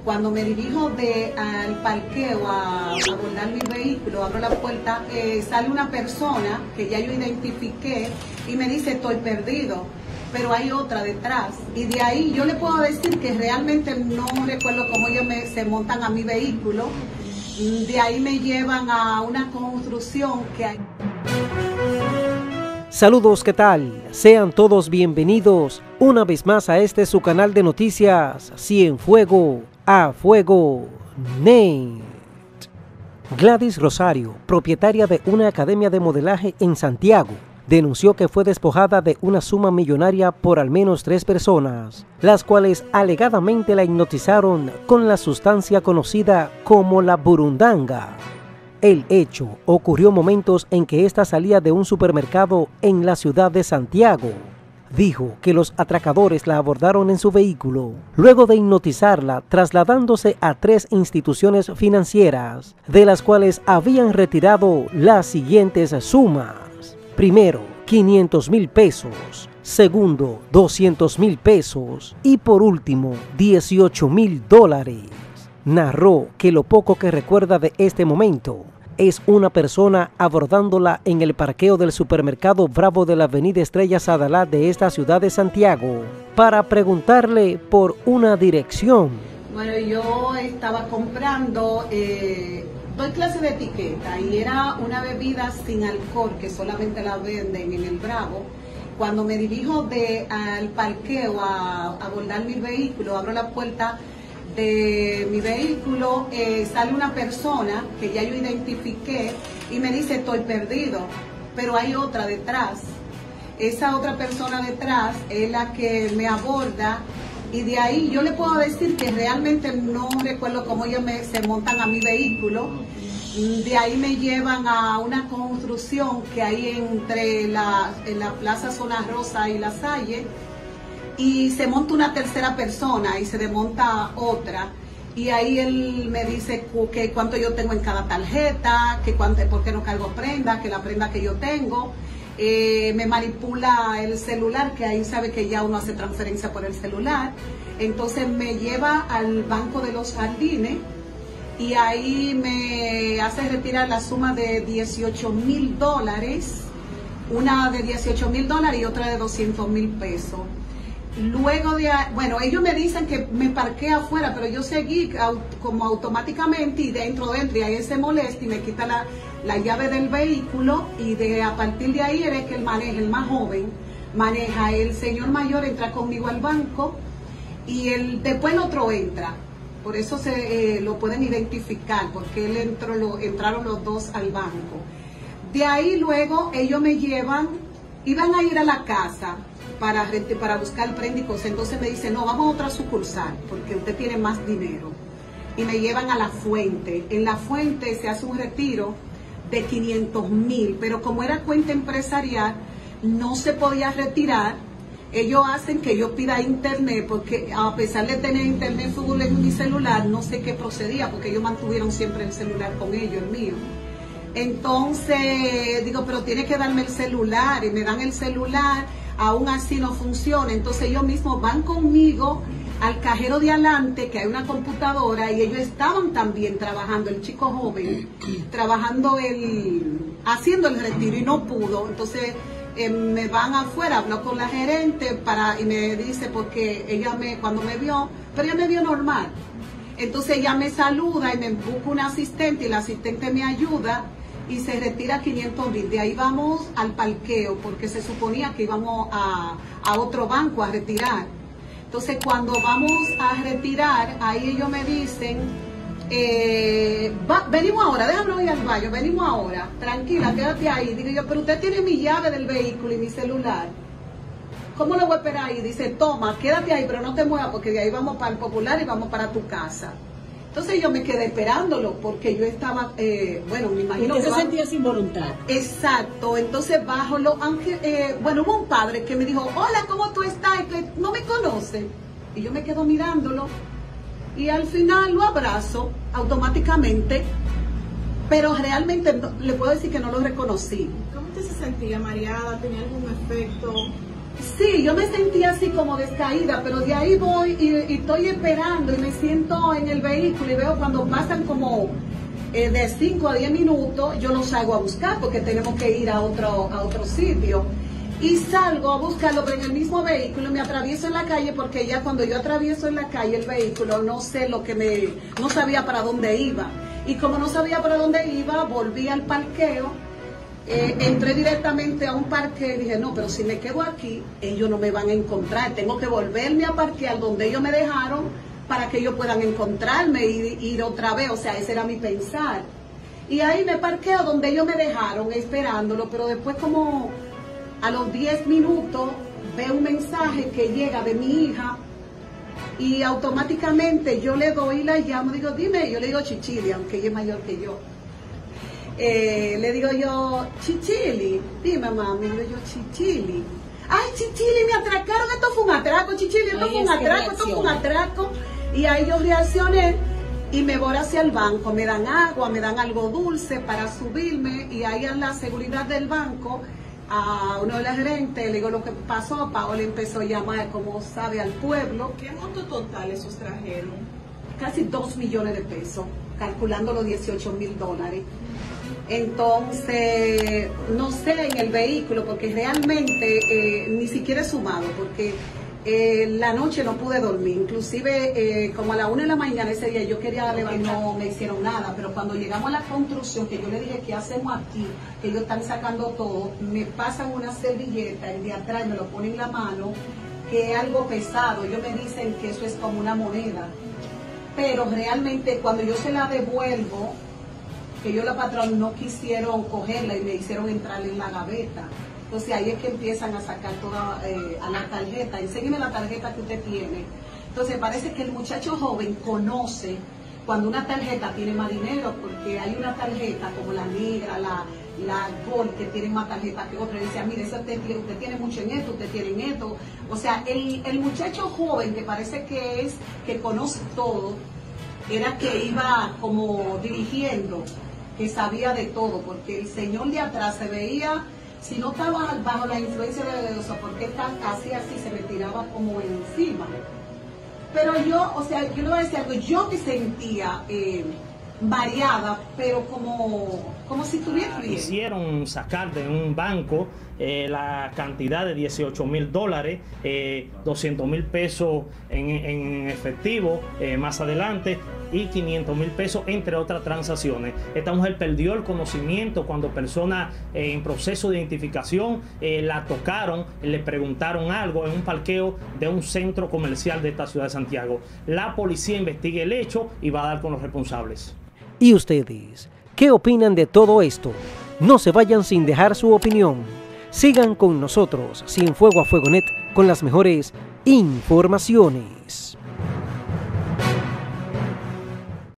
Cuando me dirijo al parqueo a abordar mi vehículo, abro la puerta, sale una persona que ya yo identifiqué y me dice estoy perdido, pero hay otra detrás. Y de ahí yo le puedo decir que realmente no recuerdo cómo ellos se montan a mi vehículo. De ahí me llevan a una construcción que hay. Saludos, ¿qué tal? Sean todos bienvenidos una vez más a este su canal de noticias Cienfuegos a Fuego Net. Gladys Rosario, propietaria de una academia de modelaje en Santiago, denunció que fue despojada de una suma millonaria por al menos 3 personas, las cuales alegadamente la hipnotizaron con la sustancia conocida como la burundanga. El hecho ocurrió momentos en que ésta salía de un supermercado en la ciudad de Santiago. Dijo que los atracadores la abordaron en su vehículo, luego de hipnotizarla trasladándose a 3 instituciones financieras, de las cuales habían retirado las siguientes sumas. Primero, 500,000 pesos. Segundo, 200,000 pesos. Y por último, 18,000 dólares. Narró que lo poco que recuerda de este momento es una persona abordándola en el parqueo del supermercado Bravo de la avenida Estrellas Adalá de esta ciudad de Santiago para preguntarle por una dirección. Bueno, yo estaba comprando 2 clases de etiqueta y era una bebida sin alcohol que solamente la venden en el Bravo. Cuando me dirijo al parqueo a abordar mi vehículo, abro la puerta de mi vehículo, sale una persona que ya yo identifiqué y me dice estoy perdido, pero hay otra detrás. Esa otra persona detrás es la que me aborda y de ahí yo le puedo decir que realmente no recuerdo cómo ellos se montan a mi vehículo. De ahí me llevan a una construcción que hay en la Plaza Zona Rosa y La Salle. Y se monta una tercera persona y se desmonta otra y ahí él me dice que cuánto yo tengo en cada tarjeta, que por qué no cargo prenda, que la prenda que yo tengo, me manipula el celular, que ahí sabe que ya uno hace transferencia por el celular. Entonces me lleva al Banco de los Jardines y ahí me hace retirar la suma de 18,000 dólares, una de 18,000 dólares y otra de 200,000 pesos. Luego bueno, ellos me dicen que me parqué afuera, pero yo seguí como automáticamente y dentro y ahí él se molesta y me quita la llave del vehículo y a partir de ahí es que él maneja, el más joven, maneja, el señor mayor entra conmigo al banco y después el otro entra, por eso lo pueden identificar, porque él entraron los dos al banco. De ahí luego ellos me llevan, iban a ir a la casa para buscar prenda y cosas. Entonces me dice, no, vamos a otra sucursal porque usted tiene más dinero. Y me llevan a La Fuente. En La Fuente se hace un retiro de 500,000, pero como era cuenta empresarial, no se podía retirar. Ellos hacen que yo pida internet, porque a pesar de tener internet full en mi celular, no sé qué procedía, porque ellos mantuvieron siempre el celular con ellos, el mío. Entonces digo, pero tiene que darme el celular, y me dan el celular. Aún así no funciona, entonces ellos mismos van conmigo al cajero de adelante, que hay una computadora, y ellos estaban también trabajando, el chico joven, haciendo el retiro y no pudo. Entonces me van afuera, hablo con la gerente y me dice, porque cuando me vio, pero ella me vio normal. Entonces ella me saluda y me busca un asistente y la asistente me ayuda y se retira 500,000. De ahí vamos al parqueo porque se suponía que íbamos a otro banco a retirar. Entonces cuando vamos a retirar, ahí ellos me dicen, venimos ahora, déjame ir al baño, venimos ahora, tranquila, quédate ahí. Digo yo, pero usted tiene mi llave del vehículo y mi celular, ¿cómo lo voy a esperar ahí? Dice, toma, quédate ahí, pero no te muevas porque de ahí vamos para el Popular y vamos para tu casa. Entonces yo me quedé esperándolo porque yo estaba, bueno, me imagino que se sentía sin voluntad. Exacto, entonces bajo bueno, hubo un padre que me dijo, hola, ¿cómo tú estás? Que no me conoce. Y yo me quedo mirándolo y al final lo abrazo automáticamente, pero realmente le puedo decir que no lo reconocí. ¿Cómo usted se sentía, mareada? ¿Tenía algún efecto? Sí, yo me sentía así como descaída, pero de ahí voy y estoy esperando y me siento en el vehículo y veo cuando pasan como de 5 a 10 minutos, yo los salgo a buscar porque tenemos que ir a otro sitio. Y salgo a buscarlo, pero en el mismo vehículo me atravieso en la calle porque ya cuando yo atravieso en la calle el vehículo no sé no sabía para dónde iba. Y como no sabía para dónde iba, volví al parqueo, entré directamente a un parque y dije, no, pero si me quedo aquí, ellos no me van a encontrar, tengo que volverme a parquear donde ellos me dejaron para que ellos puedan encontrarme y ir otra vez, o sea, ese era mi pensar. Y ahí me parqueo donde ellos me dejaron esperándolo, pero después como a los 10 minutos veo un mensaje que llega de mi hija y automáticamente yo le doy y la llamo, digo, dime, yo le digo Chichili, aunque ella es mayor que yo. Le digo yo, Chichili, dime mami, le digo yo, Chichili. Ay, Chichili, me atracaron, esto fue un atraco, Chichili, esto fue un atraco, esto fue un atraco. Y ahí yo reaccioné y me voy hacia el banco, me dan agua, me dan algo dulce para subirme y ahí en la seguridad del banco, a uno de los gerentes, le digo lo que pasó, Paola empezó a llamar, como sabe, al pueblo. ¿Qué monto total le sustrajeron? Casi 2 millones de pesos, calculando los $18,000. Entonces, no sé en el vehículo, porque realmente ni siquiera he sumado, porque la noche no pude dormir, inclusive como a la 1 de la mañana ese día yo quería levantar, no me hicieron nada, pero cuando llegamos a la construcción, que yo le dije, ¿qué hacemos aquí? Que ellos están sacando todo, me pasan una servilleta, el de atrás me lo ponen en la mano, que es algo pesado, ellos me dicen que eso es como una moneda, pero realmente cuando yo se la devuelvo, que yo la patrón no quisieron cogerla y me hicieron entrar en la gaveta. Entonces ahí es que empiezan a sacar toda a la tarjeta. Enséñeme la tarjeta que usted tiene. Entonces parece que el muchacho joven conoce cuando una tarjeta tiene más dinero, porque hay una tarjeta como la negra, la Gold, que tiene más tarjeta que otra. Y dice, mire, usted tiene mucho en esto, usted tiene en esto. O sea, el muchacho joven que parece que conoce todo, era que iba como dirigiendo, que sabía de todo, porque el señor de atrás se veía, si no estaba bajo la influencia de eso, porque así se me tiraba como encima. Pero yo, o sea, yo le voy a decir algo, yo me sentía mareada, pero como si estuviera bien. Hicieron sacar de un banco la cantidad de $18,000, 200,000 pesos en efectivo más adelante y 500,000 pesos, entre otras transacciones. Esta mujer perdió el conocimiento cuando personas en proceso de identificación la tocaron, le preguntaron algo en un parqueo de un centro comercial de esta ciudad de Santiago. La policía investiga el hecho y va a dar con los responsables. ¿Y ustedes qué opinan de todo esto? No se vayan sin dejar su opinión. Sigan con nosotros, Cienfuegos a Fuego Net, con las mejores informaciones.